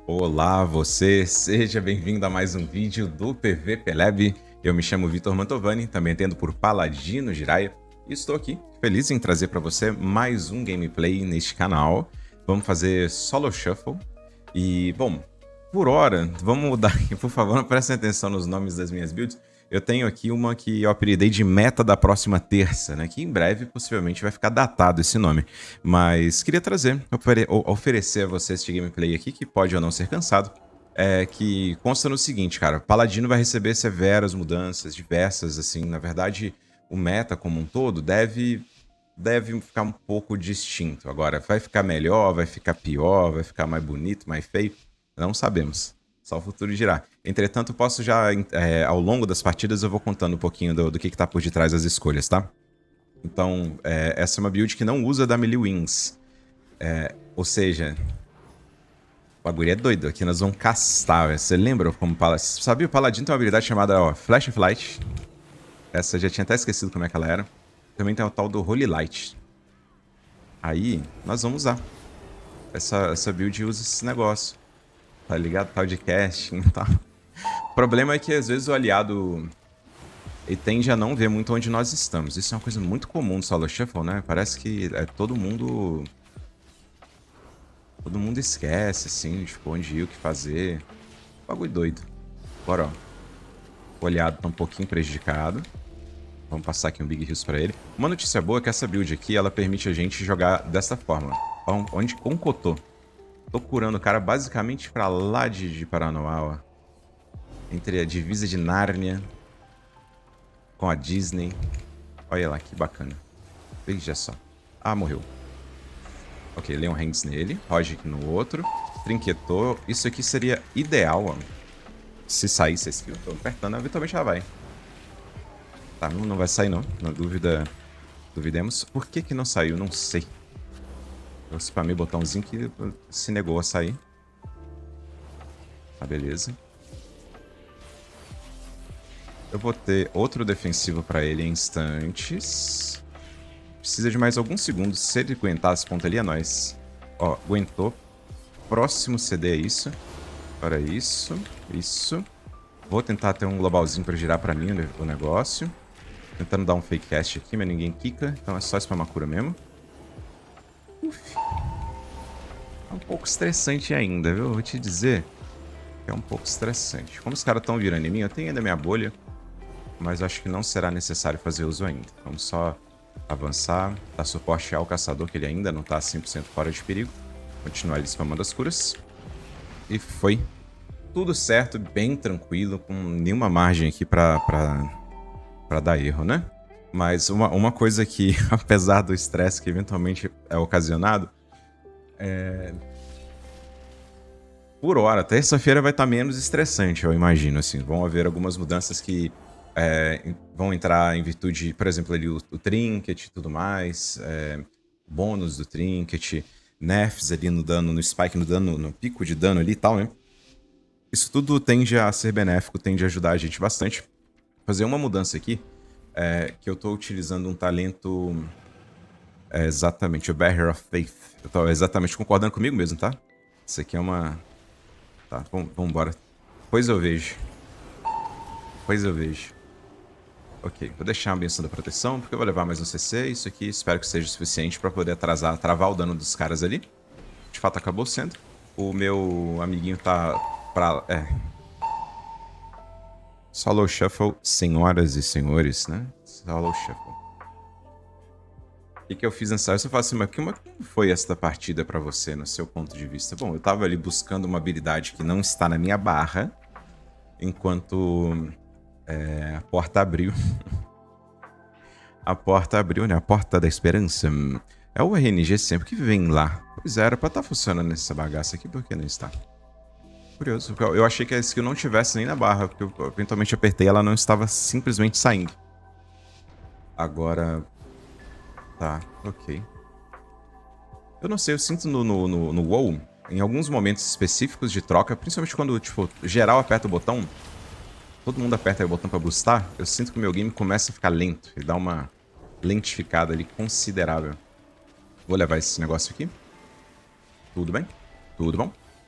Olá, você, seja bem-vindo a mais um vídeo do PVP Lab. Eu me chamo Vitor Mantovani, também atendo por Paladino Jiraiya, e estou aqui feliz em trazer para você mais um gameplay neste canal. Vamos fazer Solo Shuffle e, bom, por hora, vamos mudar aqui, por favor, não prestem atenção nos nomes das minhas builds. Eu tenho aqui uma que eu apelidei de meta da próxima terça, né? Que em breve, possivelmente, vai ficar datado esse nome. Mas queria trazer, oferecer a você este gameplay aqui, que pode ou não ser cansado. Que consta no seguinte, cara. Paladino vai receber severas mudanças, diversas, assim. Na verdade, o meta como um todo deve ficar um pouco distinto. Agora, vai ficar melhor, vai ficar pior, vai ficar mais bonito, mais feio? Não sabemos. Só o futuro dirá. Entretanto, posso já, ao longo das partidas, eu vou contando um pouquinho do que tá por detrás das escolhas, tá? Então, essa é uma build que não usa da Melee Wings. Ou seja, o bagulho é doido. Aqui nós vamos castar, véio. Você lembra como Paladino? Sabia, o Paladino tem uma habilidade chamada Flash of Light. Essa eu já tinha até esquecido como é que ela era. Também tem o tal do Holy Light. Aí, nós vamos usar. Essa build usa esse negócio. Tá ligado? Tal de casting e tal. O problema é que às vezes o aliado ele tende a não ver muito onde nós estamos. Isso é uma coisa muito comum no Solo Shuffle, né? Parece que todo mundo esquece, assim, tipo, onde ir, o que fazer. Bagulho doido. Bora, ó. O aliado tá um pouquinho prejudicado. Vamos passar aqui um Big Heals pra ele. Uma notícia boa é que essa build aqui, ela permite a gente jogar dessa forma. Onde com o Kotô. Tô curando o cara basicamente pra lá de Paranoá, ó. Entre a divisa de Nárnia com a Disney. Olha lá, que bacana. Veja só. Ah, morreu. Ok, Leon Hands nele. Rogic no outro. Trinquetou. Isso aqui seria ideal, ó. Se saísse a skill. Tô apertando, eventualmente ela vai. Tá, não vai sair não. Na dúvida, duvidemos. Por que não saiu? Não sei. Eu spamei o botãozinho que se negou a sair. Tá, beleza. Eu vou ter outro defensivo pra ele em instantes. Precisa de mais alguns segundos. Se ele aguentar as pontas ali, é nóis. Ó, aguentou. Próximo CD é isso. Agora isso. Isso. Vou tentar ter um globalzinho pra girar pra mim o negócio. Tentando dar um fake cast aqui, mas ninguém quica. Então é só spamar cura mesmo. Uf. É um pouco estressante ainda, viu? Vou te dizer que é um pouco estressante. Como os caras estão virando em mim, eu tenho ainda minha bolha. Mas acho que não será necessário fazer uso ainda. Vamos só avançar. Dar suporte ao caçador, que ele ainda não tá 100% fora de perigo. Continuar ele spamando as curas. E foi. Tudo certo, bem tranquilo, com nenhuma margem aqui pra dar erro, né? Mas uma coisa que, apesar do estresse que eventualmente é ocasionado, por hora, terça-feira vai estar menos estressante, eu imagino, assim. Vão haver algumas mudanças que vão entrar em virtude, por exemplo, ali o Trinket e tudo mais, bônus do Trinket, nerfs ali no dano, no spike, no dano, no pico de dano ali e tal, né? Isso tudo tende a ser benéfico, tende a ajudar a gente bastante. Fazer uma mudança aqui, que eu tô utilizando um talento... exatamente, o Barrier of Faith. Eu tô exatamente concordando comigo mesmo, tá? Isso aqui é uma... Tá, vamos embora. Pois eu vejo. Pois eu vejo. Ok, vou deixar a benção da proteção, porque eu vou levar mais um CC. Isso aqui espero que seja o suficiente pra poder travar o dano dos caras ali. De fato, acabou sendo. O meu amiguinho tá pra... Solo Shuffle, senhoras e senhores, né? Solo Shuffle. O que eu fiz nessa hora? Eu falo assim, mas como foi esta partida pra você, no seu ponto de vista? Bom, eu tava ali buscando uma habilidade que não está na minha barra, enquanto a porta abriu. A porta abriu, né? A porta da esperança. É o RNG sempre que vem lá. Pois é, era pra estar funcionando nessa bagaça aqui, por que não está? Curioso, eu achei que a skill não tivesse nem na barra, porque eu eventualmente apertei e ela não estava simplesmente saindo. Agora... Tá, ok. Eu não sei, eu sinto no WoW, em alguns momentos específicos de troca, principalmente quando, tipo, geral aperta o botão, todo mundo aperta o botão pra boostar, eu sinto que o meu game começa a ficar lento, ele dá uma lentificada ali considerável. Vou levar esse negócio aqui. Tudo bem? Tudo bom?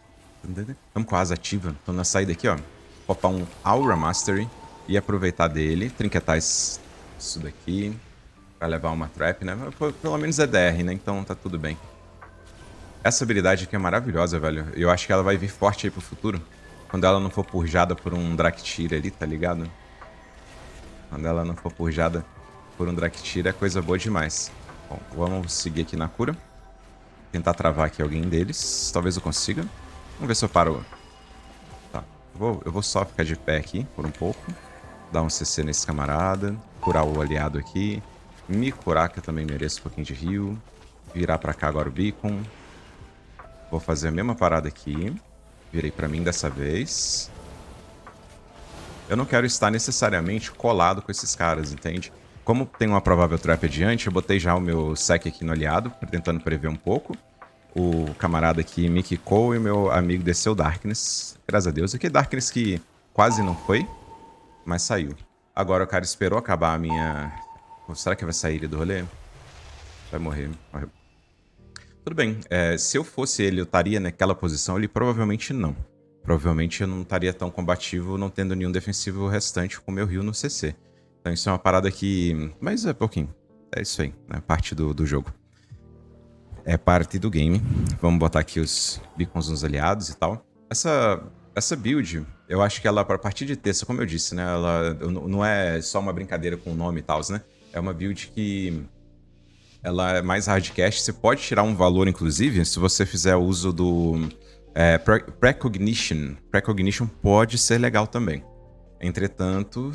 Estamos com a asa ativa. Então na saída aqui, ó. Popar um Aura Mastery e aproveitar dele. Trinquetar isso daqui. Pra levar uma trap, né? Pelo menos é DR, né? Então tá tudo bem. Essa habilidade aqui é maravilhosa, velho. Eu acho que ela vai vir forte aí pro futuro. Quando ela não for purjada por um Draktyr ali, tá ligado? Quando ela não for purjada por um Draktyr é coisa boa demais. Bom, vamos seguir aqui na cura. Tentar travar aqui alguém deles. Talvez eu consiga. Vamos ver se eu paro. Tá. Eu vou só ficar de pé aqui por um pouco. Dar um CC nesse camarada. Curar o aliado aqui. Me curar, que eu também mereço um pouquinho de heal. Virar pra cá agora o beacon. Vou fazer a mesma parada aqui. Virei pra mim dessa vez. Eu não quero estar necessariamente colado com esses caras, entende? Como tem uma provável trap adiante, eu botei já o meu sec aqui no aliado, tentando prever um pouco. O camarada aqui me quicou e o meu amigo desceu Darkness. Graças a Deus. Aqui Darkness que quase não foi, mas saiu. Agora o cara esperou acabar a minha... Será que vai sair ele do rolê? Vai morrer. Morreu. Tudo bem. Se eu fosse ele, eu estaria naquela posição? Ele provavelmente não. Provavelmente eu não estaria tão combativo, não tendo nenhum defensivo restante com o meu heal no CC. Então isso é uma parada que... Mas é pouquinho. É isso aí. É parte do jogo. É parte do game. Vamos botar aqui os beacons nos aliados e tal. Essa build, eu acho que ela, a partir de terça, como eu disse, né? Ela não é só uma brincadeira com o nome e tal, né? É uma build que... Ela é mais hardcast. Você pode tirar um valor, inclusive, se você fizer uso do... Precognition. Precognition pode ser legal também. Entretanto,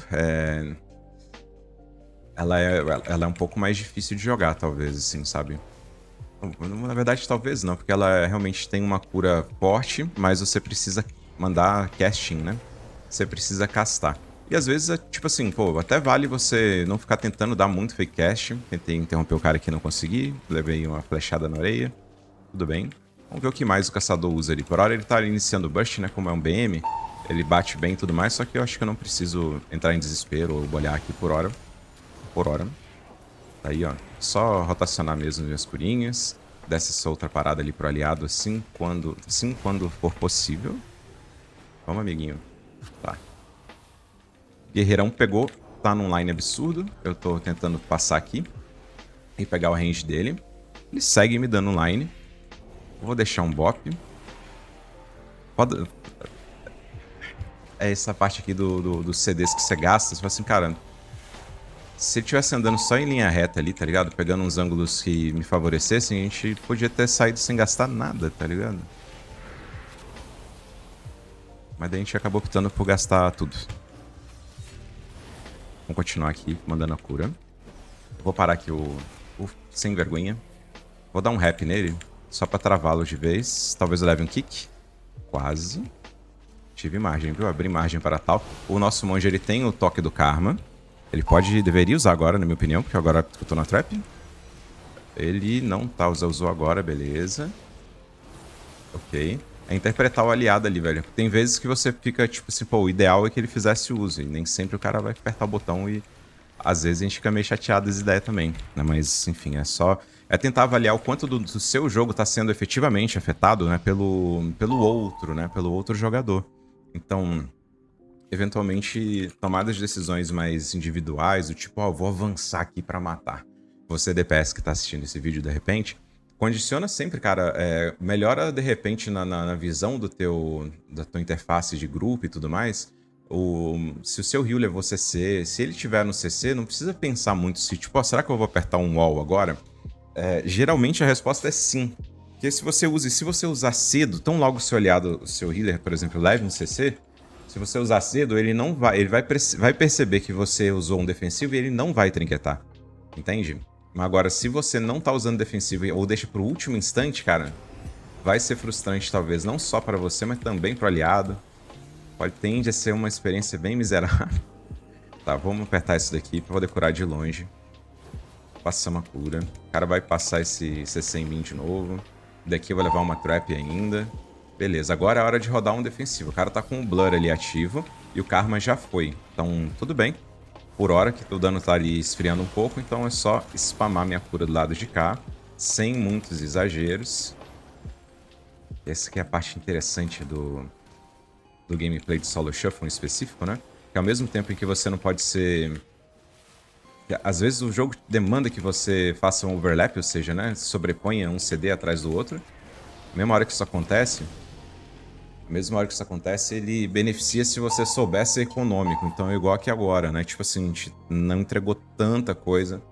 ela é um pouco mais difícil de jogar, talvez, assim, sabe? Na verdade, talvez não, porque ela realmente tem uma cura forte, mas você precisa mandar casting, né? Você precisa castar. E às vezes, tipo assim, pô, até vale você não ficar tentando dar muito fake cast. Tentei interromper o cara aqui e não consegui. Levei uma flechada na orelha. Tudo bem. Vamos ver o que mais o caçador usa ali. Por hora ele tá iniciando o burst, né? Como é um BM, ele bate bem e tudo mais. Só que eu acho que eu não preciso entrar em desespero ou bolhar aqui por hora. Por hora. Tá aí, ó. Só rotacionar mesmo minhas curinhas. Desce essa outra parada ali pro aliado assim quando for possível. Vamos, amiguinho. Tá. Guerreirão pegou. Tá num line absurdo. Eu tô tentando passar aqui. E pegar o range dele. Ele segue me dando line. Vou deixar um bop. Pode... É essa parte aqui dos CDs que você gasta. Você fala assim, cara... Se ele estivesse andando só em linha reta ali, tá ligado? Pegando uns ângulos que me favorecessem, a gente podia ter saído sem gastar nada, tá ligado? Mas daí a gente acabou optando por gastar tudo. Vamos continuar aqui, mandando a cura. Vou parar aqui o sem vergonha. Vou dar um rap nele, só pra travá-lo de vez. Talvez eu leve um kick. Quase. Tive margem, viu? Abri margem para tal. O nosso monge, ele tem o toque do karma. Ele deveria usar agora, na minha opinião, porque agora eu tô na trap. Ele não tá, usou agora, beleza. Ok. É interpretar o aliado ali, velho. Tem vezes que você fica, tipo assim, pô, o ideal é que ele fizesse uso. E nem sempre o cara vai apertar o botão e... Às vezes a gente fica meio chateado das ideias também, né? Mas, enfim, é tentar avaliar o quanto do seu jogo tá sendo efetivamente afetado, né? Pelo outro, né? Pelo outro jogador. Então... Eventualmente, tomadas de decisões mais individuais, do tipo, ó, vou avançar aqui pra matar. Você, DPS, que tá assistindo esse vídeo de repente, condiciona sempre, cara, melhora de repente na visão da tua interface de grupo e tudo mais. Se o seu healer é você CC, se ele tiver no CC, não precisa pensar muito se, tipo, ó, será que eu vou apertar um wall agora? Geralmente a resposta é sim. Porque se você usar cedo, tão logo o seu aliado, o seu healer, por exemplo, leve um CC... Se você usar cedo, ele vai perceber que você usou um defensivo e ele não vai trinquetar. Entende? Mas agora, se você não tá usando defensivo ou deixa pro último instante, cara, vai ser frustrante talvez, não só para você, mas também pro aliado. Tende a ser uma experiência bem miserável. Tá, vamos apertar isso daqui pra poder curar de longe. Passar uma cura. O cara vai passar esse CC em mim de novo. Daqui eu vou levar uma trap ainda. Beleza, agora é a hora de rodar um defensivo. O cara tá com o Blur ali ativo e o Karma já foi. Então, tudo bem. Por hora que o dano tá ali esfriando um pouco, então é só spamar minha cura do lado de cá, sem muitos exageros. Essa aqui é a parte interessante do gameplay de Solo Shuffle em específico, né? Que ao mesmo tempo em que você não pode ser... Às vezes o jogo demanda que você faça um overlap, ou seja, né? Sobreponha um CD atrás do outro. Na mesma hora que isso acontece... ele beneficia se você souber ser econômico. Então é igual aqui agora, né? Tipo assim, a gente não entregou tanta coisa.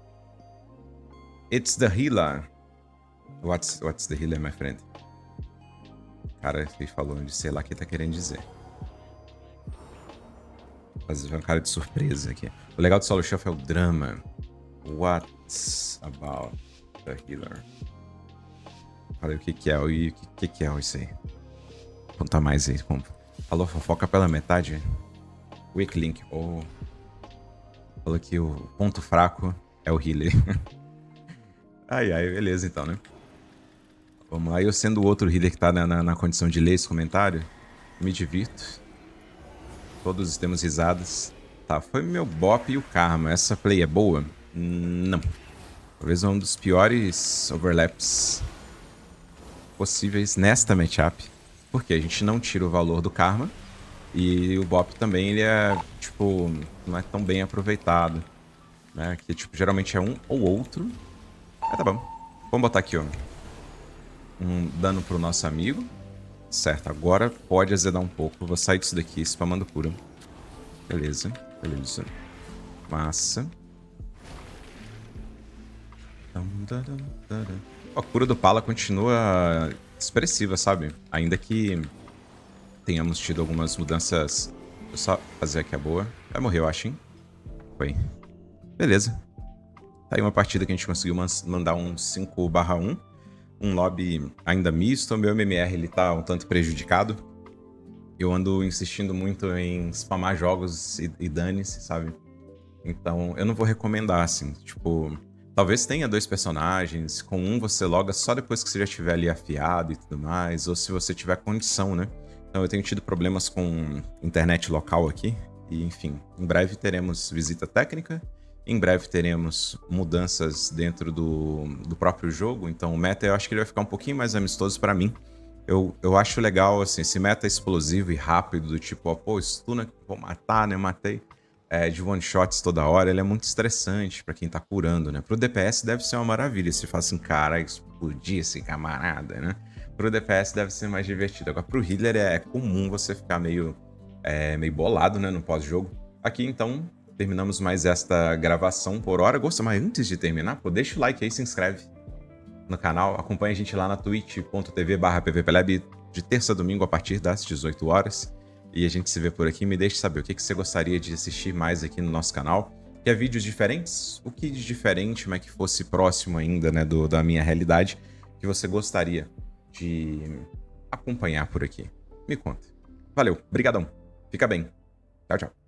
It's the healer. What's the healer, my friend? Cara, ele falou de sei lá o que tá querendo dizer. Fazer uma cara de surpresa aqui. O legal do Solo Shuffle é o drama. What's about the healer? Falei o que que é, e o que é isso aí? Conta mais aí. Falou fofoca pela metade. Weak link. Oh. Falou que o ponto fraco é o healer. Ai, beleza então, né? Vamos lá, eu sendo o outro healer que tá na condição de ler esse comentário, me divirto. Todos temos risadas. Tá, foi meu bop e o karma. Essa play é boa? Não. Talvez um dos piores overlaps possíveis nesta matchup. Porque a gente não tira o valor do karma. E o bop também, ele é, tipo, não é tão bem aproveitado. Né? Que, tipo, geralmente é um ou outro. Tá bom. Vamos botar aqui, ó. Um dano pro nosso amigo. Certo, agora pode azedar um pouco. Vou sair disso daqui, spamando cura. Beleza, beleza. Massa. A cura do Pala continua expressiva, sabe? Ainda que tenhamos tido algumas mudanças. Vou só fazer aqui a boa. Vai morrer, eu acho, hein? Foi. Beleza. Tá aí uma partida que a gente conseguiu mandar um 5/1. Um lobby ainda misto. O meu MMR ele tá um tanto prejudicado. Eu ando insistindo muito em spamar jogos e dane-se, sabe? Então, eu não vou recomendar, assim. Tipo, talvez tenha 2 personagens. Com um você loga só depois que você já estiver ali afiado e tudo mais. Ou se você tiver condição, né? Então, eu tenho tido problemas com internet local aqui. E, enfim, em breve teremos visita técnica. Em breve teremos mudanças dentro do próprio jogo. Então, o meta eu acho que ele vai ficar um pouquinho mais amistoso pra mim. Eu acho legal, assim, esse meta explosivo e rápido, do tipo, ó, pô, stuna, vou matar, né? Eu matei. De one-shots toda hora, ele é muito estressante pra quem tá curando, né? Pro DPS deve ser uma maravilha. Se fala assim, cara, explodir esse camarada, né? Pro DPS deve ser mais divertido. Agora, pro healer é comum você ficar meio bolado, né? No pós-jogo. Aqui, então, terminamos mais esta gravação por hora. Gosta, mas antes de terminar, pô, deixa o like aí, se inscreve no canal. Acompanha a gente lá na twitch.tv/pvplab de terça a domingo a partir das 18 horas. E a gente se vê por aqui. Me deixe saber o que você gostaria de assistir mais aqui no nosso canal. Quer vídeos diferentes? O que de diferente, mas que fosse próximo ainda, né, da minha realidade, que você gostaria de acompanhar por aqui? Me conta. Valeu, brigadão. Fica bem. Tchau, tchau.